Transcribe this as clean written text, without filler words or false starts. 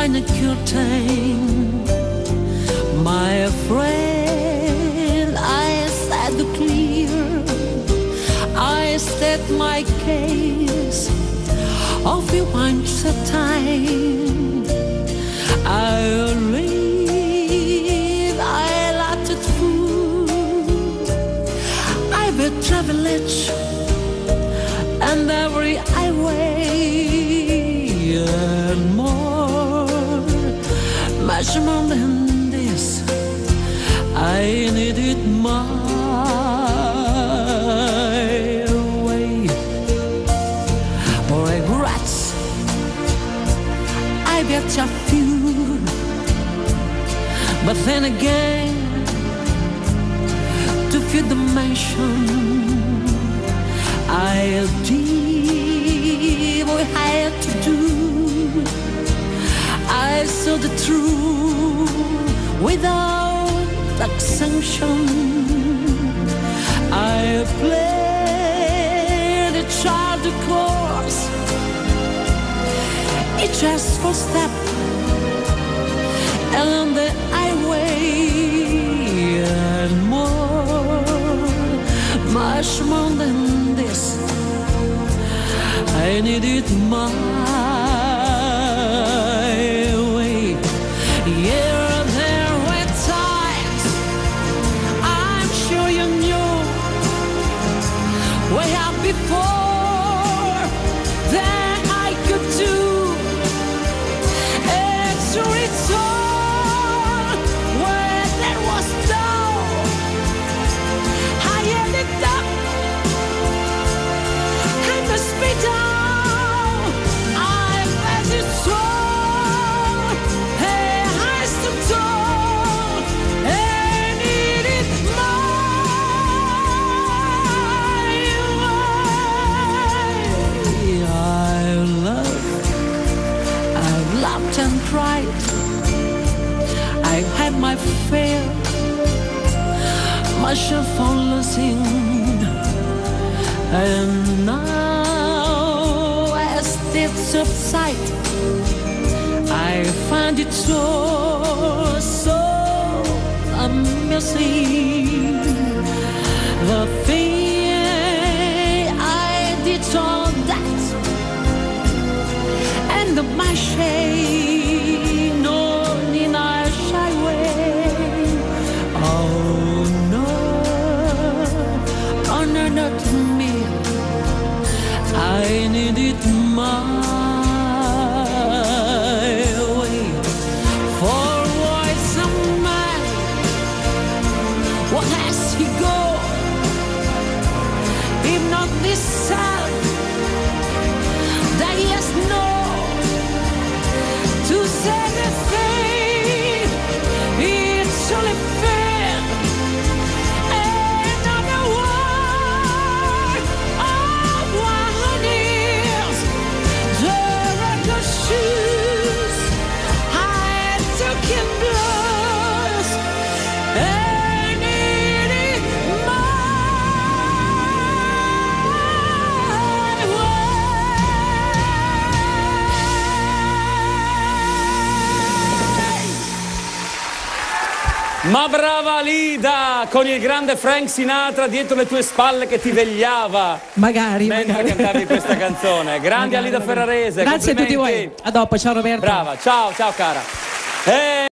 behind a curtain. My friend, I said clear, I state my case of you once a time. I live, I laughed at food, I will travel it, and every highway and more, much more than this, I needed my way. Regrets, I bet a few, but then again, to feed the mansion, I did what I had to do. I saw the truth without exemption. I played a child course, each just for step along the highway and more, much more than this. I needed my way. Yeah, there were times I'm sure you knew way up before that I could do. It's a return where there was no. I ended up in the hospital. I felt it so. Hey, I stood tall and needed my way. I've loved and cried. I've had my fair, my share for losing, and now as it subsides, I find it so, so amazing. The thing I did all that, and my shame, no, in a shy way. Oh no, oh no, not me. I needed my way. For what's a man? What has he got? If not this self that he has no to say the thing, it's only fair. Another word of 1 years, the record shoes I took in blood and needed my way. Ma brava Alida, con il grande Frank Sinatra dietro le tue spalle che ti vegliava Magari, mentre magari. cantavi questa canzone. Grande Magari, Alida magari. Ferrarese, Grazie a tutti voi. complimenti. A dopo, ciao Roberto. Brava, ciao, ciao cara.